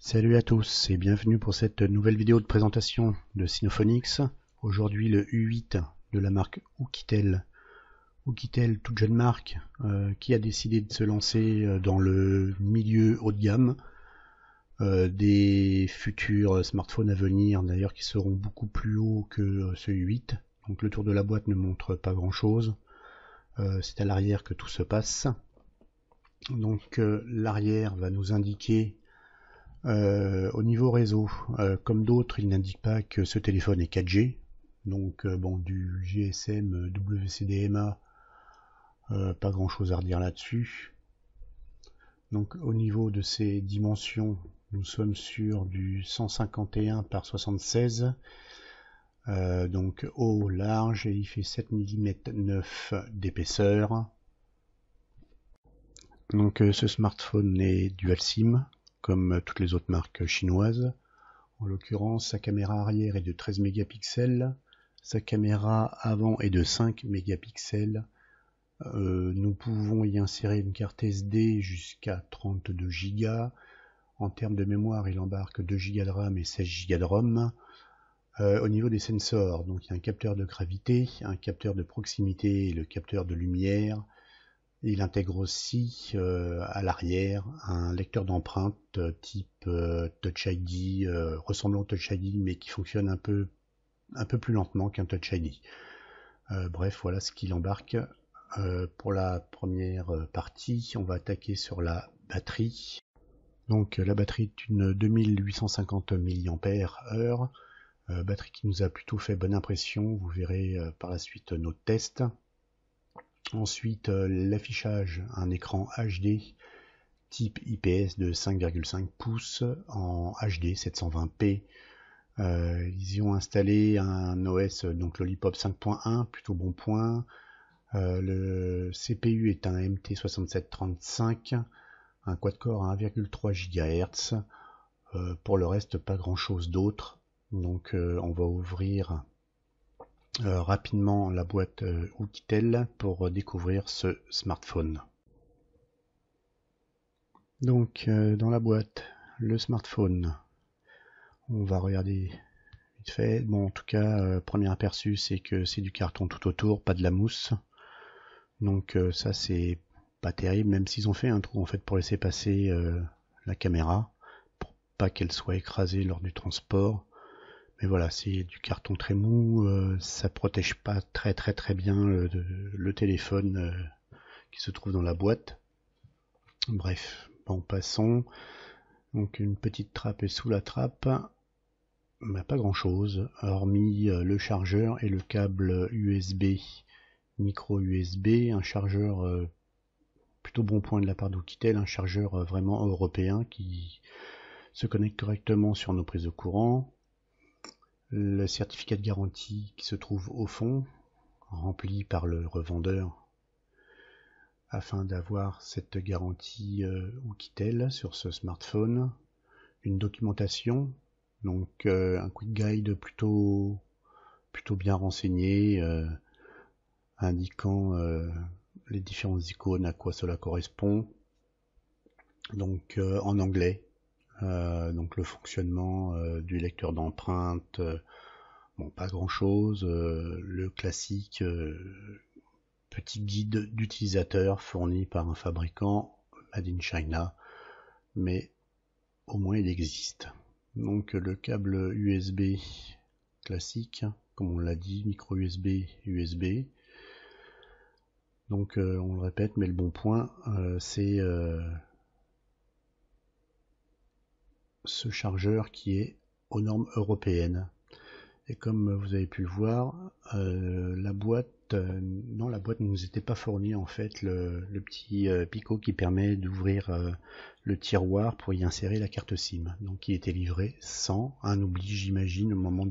Salut à tous et bienvenue pour cette nouvelle vidéo de présentation de Sinophonics. Aujourd'hui le U8 de la marque Oukitel. Oukitel, toute jeune marque, qui a décidé de se lancer dans le milieu haut de gamme des futurs smartphones à venir, d'ailleurs qui seront beaucoup plus hauts que ce U8. Donc le tour de la boîte ne montre pas grand chose. C'est à l'arrière que tout se passe. Donc l'arrière va nous indiquer au niveau réseau, comme d'autres, il n'indique pas que ce téléphone est 4G, donc bon, du GSM, WCDMA, pas grand chose à redire là-dessus. Donc au niveau de ses dimensions, nous sommes sur du 151 par 76, donc haut, large, et il fait 7 mm 9 d'épaisseur. Donc ce smartphone est dual SIM, comme toutes les autres marques chinoises. En l'occurrence, sa caméra arrière est de 13 mégapixels, sa caméra avant est de 5 mégapixels. Nous pouvons y insérer une carte SD jusqu'à 32 Go. En termes de mémoire, il embarque 2 Go de RAM et 16 Go de ROM. Au niveau des sensors, donc il y a un capteur de gravité, un capteur de proximité et le capteur de lumière. Il intègre aussi à l'arrière un lecteur d'empreintes type Touch ID, ressemblant au Touch ID mais qui fonctionne un peu plus lentement qu'un Touch ID. Bref, voilà ce qu'il embarque. Pour la première partie, on va attaquer sur la batterie. Donc la batterie est une 2850 mAh, batterie qui nous a plutôt fait bonne impression. Vous verrez par la suite nos tests. Ensuite, l'affichage, un écran HD type IPS de 5,5 pouces en HD 720p. Ils y ont installé un OS, donc Lollipop 5.1, plutôt bon point. Le CPU est un MT6735, un quad-core à 1,3 GHz. Pour le reste, pas grand-chose d'autre. Donc on va ouvrir rapidement la boîte Oukitel pour découvrir ce smartphone. Donc dans la boîte, le smartphone, on va regarder vite fait. Bon, en tout cas, premier aperçu, c'est que c'est du carton tout autour, pas de la mousse. Donc ça c'est pas terrible, même s'ils ont fait un trou en fait pour laisser passer la caméra, pour pas qu'elle soit écrasée lors du transport. Mais voilà, c'est du carton très mou, ça protège pas très bien le téléphone qui se trouve dans la boîte. Bref, bon, passons. Donc une petite trappe est sous la trappe, bah, pas grand chose, hormis le chargeur et le câble USB, micro USB, un chargeur plutôt bon point de la part d'Oukitel, un chargeur vraiment européen qui se connecte correctement sur nos prises de courant. Le certificat de garantie qui se trouve au fond, rempli par le revendeur afin d'avoir cette garantie Oukitel sur ce smartphone. Une documentation, donc un quick guide plutôt bien renseigné, indiquant les différentes icônes, à quoi cela correspond. Donc en anglais. Donc le fonctionnement du lecteur d'empreintes, bon, pas grand chose, le classique petit guide d'utilisateur fourni par un fabricant made in China, mais au moins il existe. Donc le câble USB classique, comme on l'a dit, micro USB, USB. Donc on le répète, mais le bon point, c'est ce chargeur qui est aux normes européennes. Et comme vous avez pu le voir, la boîte ne nous était pas fournie en fait le petit picot qui permet d'ouvrir le tiroir pour y insérer la carte SIM. Donc il était livré sans, un oubli j'imagine au moment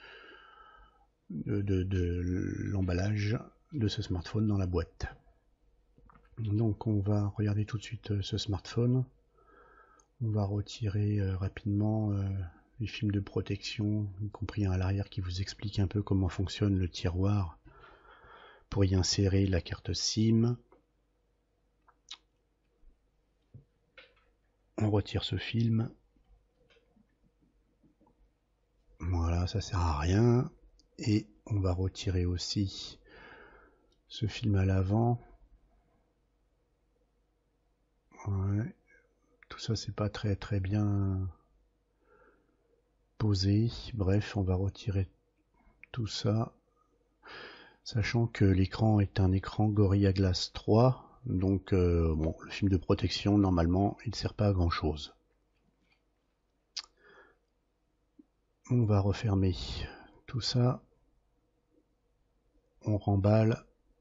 de l'emballage de ce smartphone dans la boîte. Donc on va regarder tout de suite ce smartphone. On va retirer rapidement les films de protection, y compris à l'arrière qui vous explique un peu comment fonctionne le tiroir pour y insérer la carte SIM. On retire ce film ça sert à rien. Et on va retirer aussi ce film à l'avant. Ouais. Tout ça c'est pas très bien posé. Bref, on va retirer tout ça. Sachant que l'écran est un écran Gorilla Glass 3. Donc bon, le film de protection normalement il ne sert pas à grand chose. On va refermer tout ça. On remballe.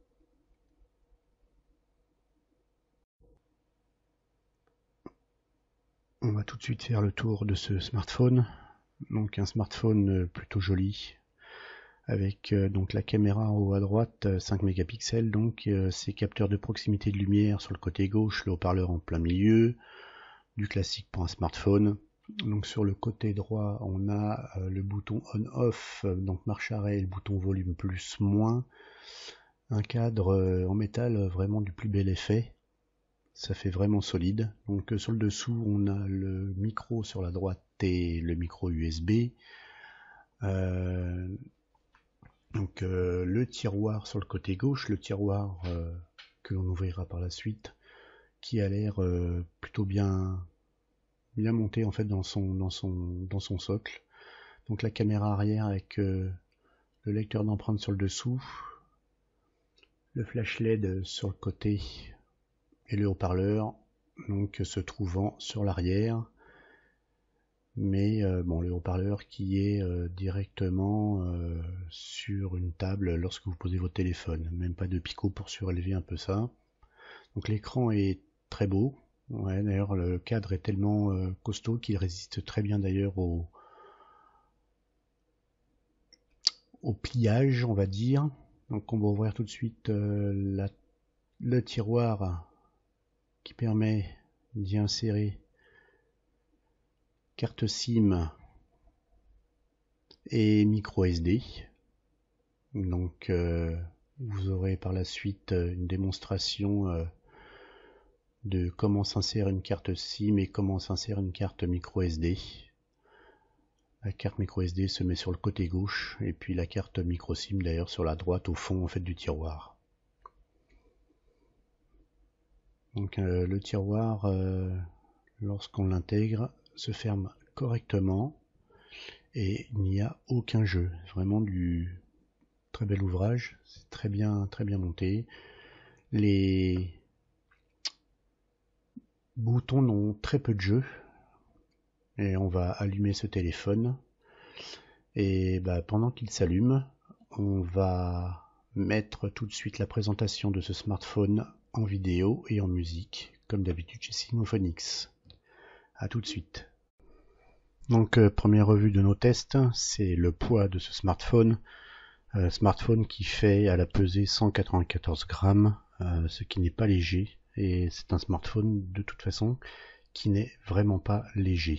On va tout de suite faire le tour de ce smartphone. Donc un smartphone plutôt joli, avec donc la caméra en haut à droite, 5 mégapixels, donc ses capteurs de proximité de lumière sur le côté gauche, le haut-parleur en plein milieu, du classique pour un smartphone. Donc sur le côté droit, on a le bouton on-off, donc marche arrêt, et le bouton volume plus moins. Un cadre en métal vraiment du plus bel effet. Ça fait vraiment solide. Donc sur le dessous, on a le micro sur la droite et le micro USB. Donc le tiroir sur le côté gauche, le tiroir que l'on ouvrira par la suite, qui a l'air plutôt bien monté en fait dans son socle. Donc la caméra arrière avec le lecteur d'empreintes sur le dessous, le flash LED sur le côté et le haut-parleur donc se trouvant sur l'arrière, mais bon, le haut-parleur qui est directement sur une table lorsque vous posez votre téléphone, même pas de picot pour surélever un peu ça. Donc l'écran est très beau, ouais, d'ailleurs le cadre est tellement costaud qu'il résiste très bien d'ailleurs au pliage, on va dire. Donc on va ouvrir tout de suite le tiroir qui permet d'y insérer carte SIM et micro SD. Donc vous aurez par la suite une démonstration de comment s'insère une carte SIM et comment s'insère une carte micro SD. La carte micro SD se met sur le côté gauche et puis la carte micro SIM d'ailleurs sur la droite au fond en fait du tiroir. Donc le tiroir lorsqu'on l'intègre se ferme correctement et il n'y a aucun jeu, vraiment du très bel ouvrage, c'est très bien monté. Les boutons n'ont très peu de jeu et on va allumer ce téléphone et pendant qu'il s'allume, on va mettre tout de suite la présentation de ce smartphone en vidéo et en musique, comme d'habitude chez Simophonix. A tout de suite. Donc première revue de nos tests, c'est le poids de ce smartphone. Smartphone qui fait à la pesée 194 grammes, ce qui n'est pas léger, et c'est un smartphone de toute façon qui n'est vraiment pas léger.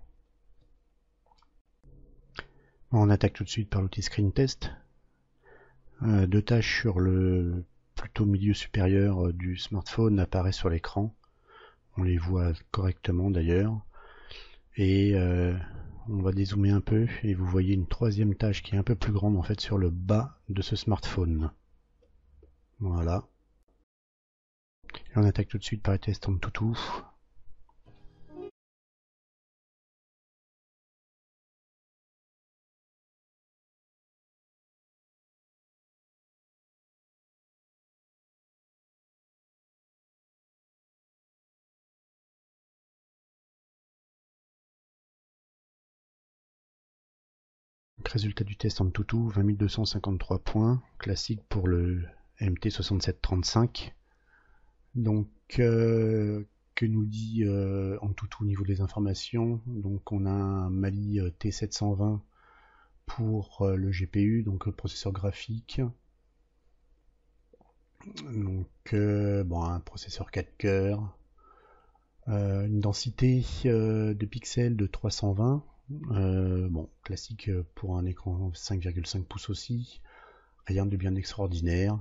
On attaque tout de suite par l'outil Screen Test. Deux tâches sur le plutôt milieu supérieur du smartphone apparaissent sur l'écran. On les voit correctement d'ailleurs. Et on va dézoomer un peu et vous voyez une troisième tâche qui est un peu plus grande en fait sur le bas de ce smartphone. Voilà. Et on attaque tout de suite par les tests AnTuTu. Résultat du test AnTuTu, 20 253 points, classique pour le MT6735. Donc, que nous dit AnTuTu au niveau des informations? Donc, on a un Mali T720 pour le GPU, donc le processeur graphique. Donc, bon, un processeur 4 cœurs. Une densité de pixels de 320. Bon, classique pour un écran 5,5 pouces aussi. Rien de bien extraordinaire.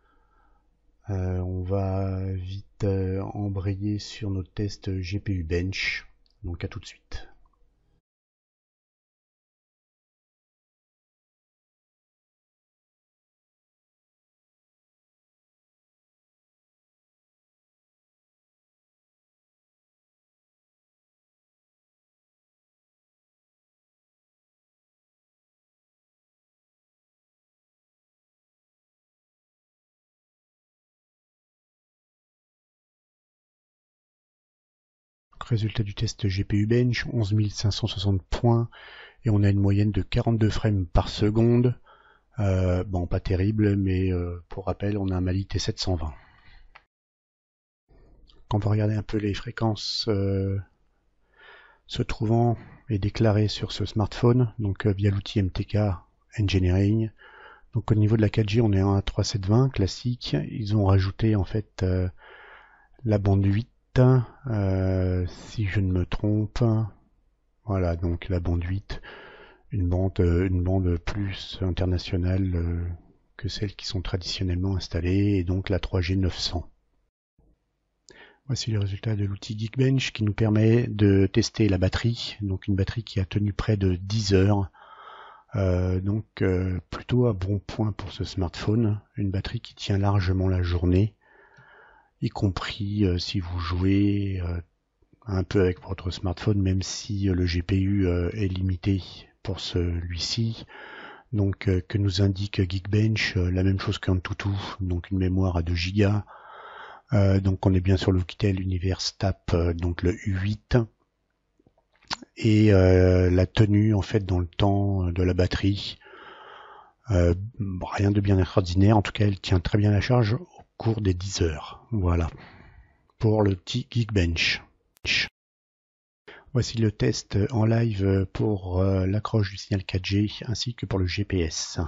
On va vite embrayer sur notre test GPU Bench. Donc à tout de suite. résultat du test GPU Bench, 11 560 points, et on a une moyenne de 42 frames par seconde. Bon, pas terrible, mais pour rappel, on a un Mali T720. Quand on va regarder un peu les fréquences se trouvant et déclarées sur ce smartphone, donc via l'outil MTK Engineering. Donc au niveau de la 4G, on est à 3720 classique. Ils ont rajouté en fait la bande 8, si je ne me trompe. Voilà, donc la bande 8, une bande plus internationale que celles qui sont traditionnellement installées, et donc la 3G 900. Voici le résultat de l'outil Geekbench qui nous permet de tester la batterie, donc une batterie qui a tenu près de 10 heures. Donc plutôt un bon point pour ce smartphone, une batterie qui tient largement la journée, y compris si vous jouez un peu avec votre smartphone, même si le GPU est limité pour celui-ci. Donc que nous indique Geekbench, la même chose qu'Antutu, donc une mémoire à 2 Go. Donc on est bien sur le Oukitel Universe TAP, donc le U8. Et la tenue en fait dans le temps de la batterie, rien de bien extraordinaire, en tout cas elle tient très bien la charge au cours des 10 heures. Voilà, pour le petit Geekbench. Voici le test en live pour l'accroche du signal 4G ainsi que pour le GPS.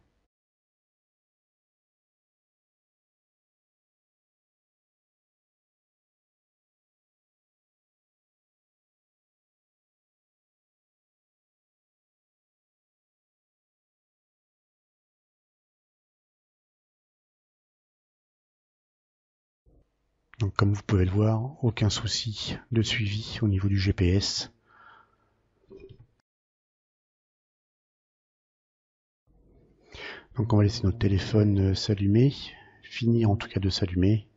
Donc comme vous pouvez le voir, aucun souci de suivi au niveau du GPS. Donc on va laisser notre téléphone s'allumer, finir en tout cas de s'allumer.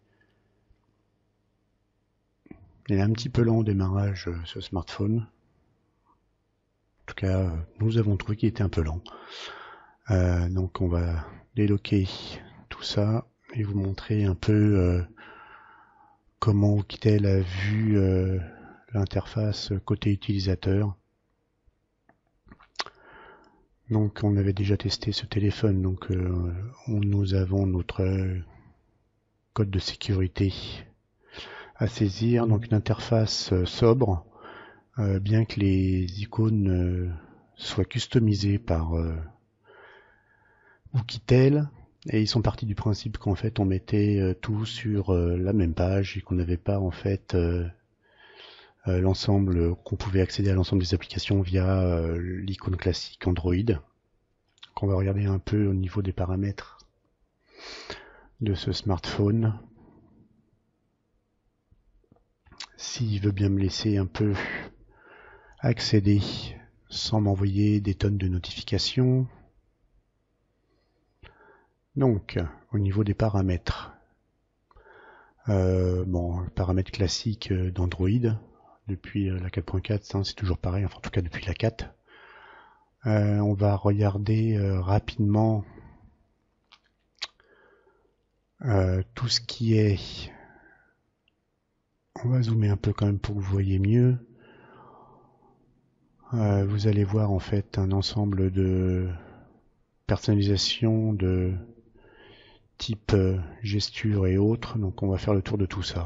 Il est un petit peu lent au démarrage ce smartphone. En tout cas, nous avons trouvé qu'il était un peu lent. Donc on va déloquer tout ça et vous montrer un peu comment Oukitel a vu l'interface côté utilisateur. Donc on avait déjà testé ce téléphone, donc nous avons notre code de sécurité à saisir, donc une interface sobre, bien que les icônes soient customisées par Oukitel, et ils sont partis du principe qu'en fait on mettait tout sur la même page et qu'on n'avait pas en fait l'ensemble, qu'on pouvait accéder à l'ensemble des applications via l'icône classique Android. Donc on va regarder un peu au niveau des paramètres de ce smartphone. S'il veut bien me laisser un peu accéder sans m'envoyer des tonnes de notifications. Donc, au niveau des paramètres, paramètres classiques d'Android, depuis la 4.4, c'est toujours pareil, enfin en tout cas depuis la 4. On va regarder rapidement tout ce qui est... On va zoomer un peu quand même pour que vous voyez mieux. Vous allez voir en fait un ensemble de personnalisation de type gesture et autres, donc on va faire le tour de tout ça.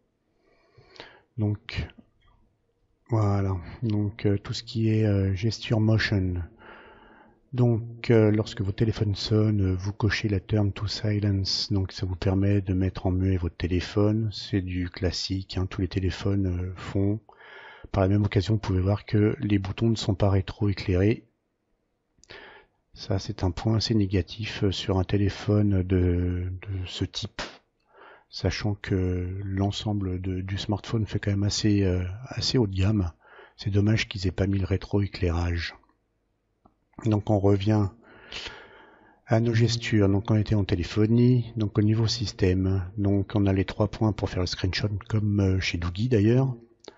Donc voilà, donc tout ce qui est gesture motion. Donc lorsque votre téléphone sonne, vous cochez la turn to silence, donc ça vous permet de mettre en muet votre téléphone. C'est du classique, tous les téléphones font. Par la même occasion, vous pouvez voir que les boutons ne sont pas rétro-éclairés. Ça, c'est un point assez négatif sur un téléphone de ce type, sachant que l'ensemble du smartphone fait quand même assez haut de gamme. C'est dommage qu'ils aient pas mis le rétro-éclairage. Donc on revient à nos gestures. Donc on était en téléphonie, donc au niveau système. Donc on a les 3 points pour faire le screenshot comme chez Doogie d'ailleurs.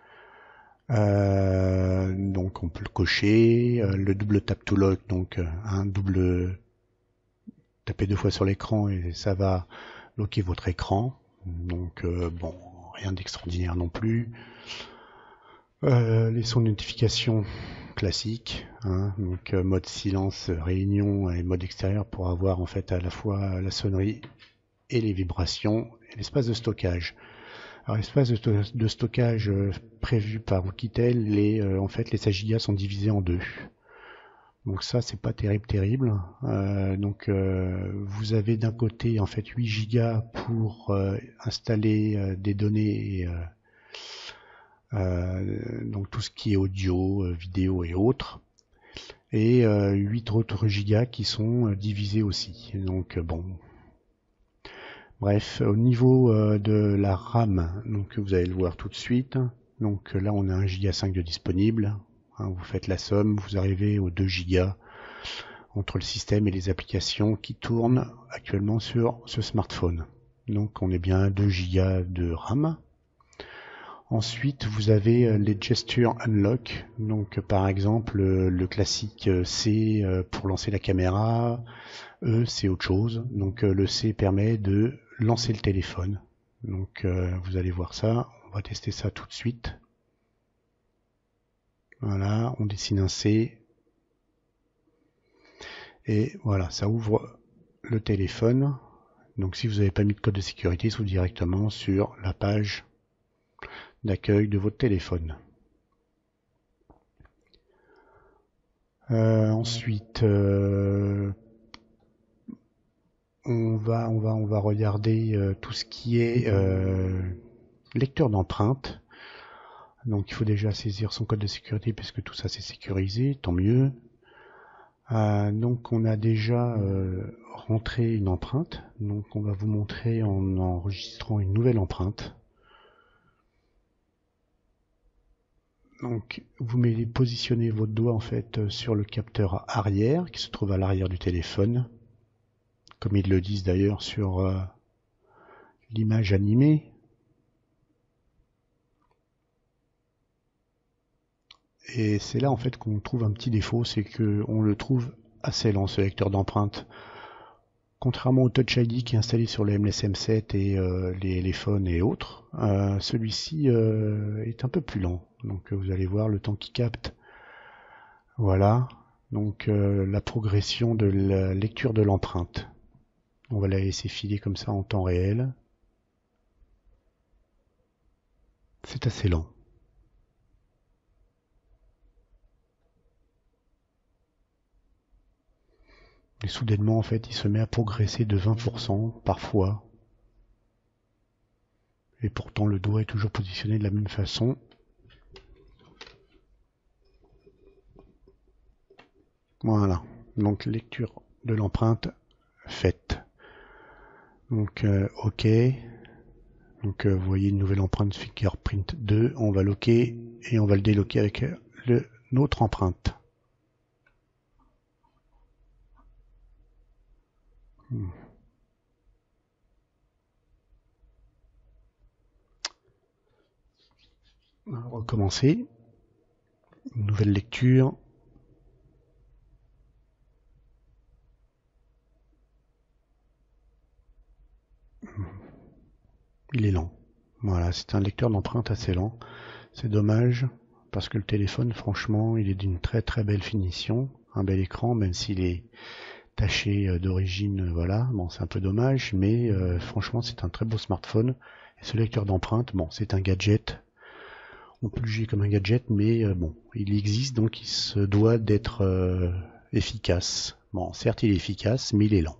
Donc on peut le cocher, le double tap to lock, donc un double taper 2 fois sur l'écran et ça va locker votre écran. Donc bon, rien d'extraordinaire non plus. Les sons de notification classiques, hein, donc mode silence, réunion et mode extérieur pour avoir en fait à la fois la sonnerie et les vibrations et l'espace de stockage. Alors l'espace de stockage prévu par Oukitel, en fait les 16 Go sont divisés en deux. Donc ça c'est pas terrible. Vous avez d'un côté en fait 8 Go pour installer des données, donc tout ce qui est audio, vidéo et autres, et 8 autres gigas qui sont divisés aussi. Donc bon. Bref, au niveau de la RAM, donc vous allez le voir tout de suite. Donc là on a 1,5 Go de disponible. Hein, vous faites la somme, vous arrivez aux 2 Go entre le système et les applications qui tournent actuellement sur ce smartphone. Donc on est bien à 2 Go de RAM. Ensuite, vous avez les Gesture Unlock. Donc par exemple, le classique C pour lancer la caméra, E c'est autre chose. Donc le C permet de lancer le téléphone. Donc vous allez voir ça, on va tester ça tout de suite. Voilà, on dessine un C. Et voilà, ça ouvre le téléphone. Donc si vous n'avez pas mis de code de sécurité, il s'ouvre directement sur la page d'accueil de votre téléphone. Ensuite, on va regarder tout ce qui est lecteur d'empreintes. Donc il faut déjà saisir son code de sécurité puisque tout ça c'est sécurisé, tant mieux. Donc on a déjà rentré une empreinte. Donc on va vous montrer en enregistrant une nouvelle empreinte. Donc vous positionnez votre doigt en fait sur le capteur arrière qui se trouve à l'arrière du téléphone, comme ils le disent d'ailleurs sur l'image animée. Et c'est là en fait qu'on trouve un petit défaut, c'est que on le trouve assez lent ce lecteur d'empreintes. Contrairement au Touch ID qui est installé sur le MLS M7 et les phones et autres, celui-ci est un peu plus lent. Donc vous allez voir le temps qu'il capte. Voilà, donc la progression de la lecture de l'empreinte. On va la laisser filer comme ça en temps réel. C'est assez lent. Et soudainement, en fait, il se met à progresser de 20% parfois. Et pourtant, le doigt est toujours positionné de la même façon. Voilà. Donc, lecture de l'empreinte faite. Donc, OK. Donc, vous voyez une nouvelle empreinte Fingerprint 2. On va loquer et on va le déloquer avec l'autre empreinte. On va recommencer. Une nouvelle lecture. Il est lent. Voilà, c'est un lecteur d'empreinte assez lent. C'est dommage, parce que le téléphone, franchement, il est d'une très très belle finition. Un bel écran, même s'il est taché d'origine, voilà. Bon, c'est un peu dommage, mais franchement, c'est un très beau smartphone. Et ce lecteur d'empreinte, bon, c'est un gadget. On peut le juger comme un gadget, mais bon, il existe, donc il se doit d'être efficace. Bon, certes, il est efficace, mais il est lent.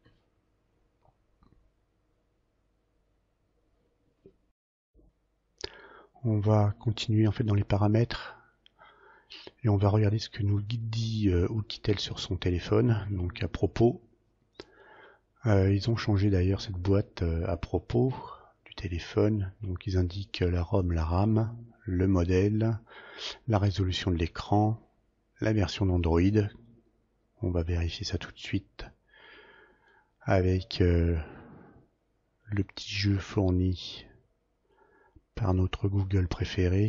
On va continuer en fait dans les paramètres et on va regarder ce que nous dit Oukitel sur son téléphone. Donc à propos, ils ont changé d'ailleurs cette boîte à propos du téléphone. Donc ils indiquent la ROM, la RAM, le modèle, la résolution de l'écran, la version d'Android. On va vérifier ça tout de suite avec le petit jeu fourni par notre Google préféré.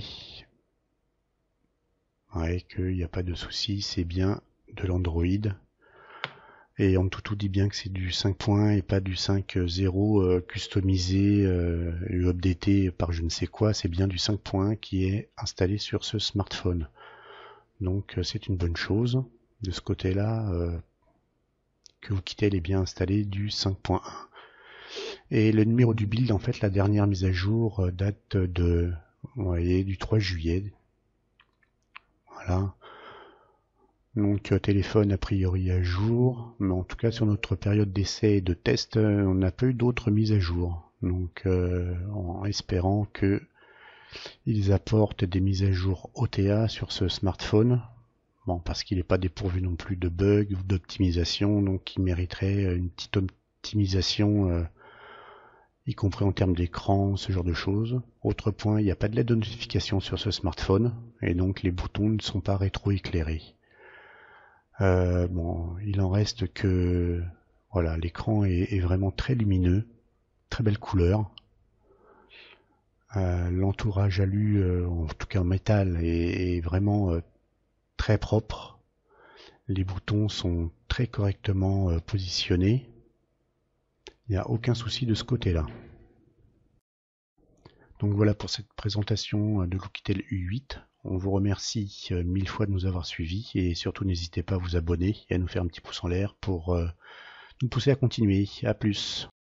Ouais, qu'il n'y a pas de souci, c'est bien de l'Android. Et Antutu dit bien que c'est du 5 points et pas du 5.0 customisé et updaté par je ne sais quoi. C'est bien du 5 points qui est installé sur ce smartphone. Donc c'est une bonne chose. De ce côté-là, que vous quittez est bien installé du 5.1. Et le numéro du build, en fait, la dernière mise à jour date de, vous voyez, du 3 juillet. Voilà. Donc téléphone a priori à jour, mais en tout cas sur notre période d'essai et de test, on n'a pas eu d'autres mises à jour. Donc en espérant que ils apportent des mises à jour OTA sur ce smartphone. Bon, parce qu'il n'est pas dépourvu non plus de bugs ou d'optimisation, donc il mériterait une petite optimisation, y compris en termes d'écran, ce genre de choses. Autre point, il n'y a pas de LED de notification sur ce smartphone, et donc les boutons ne sont pas rétroéclairés. Bon, il en reste que voilà, l'écran est vraiment très lumineux, très belle couleur. L'entourage alu, en tout cas en métal, est vraiment très propre. Les boutons sont très correctement positionnés. Il n'y a aucun souci de ce côté-là. Donc voilà pour cette présentation de L'Oukitel U8. On vous remercie 1000 fois de nous avoir suivis et surtout n'hésitez pas à vous abonner et à nous faire un petit pouce en l'air pour nous pousser à continuer. À plus.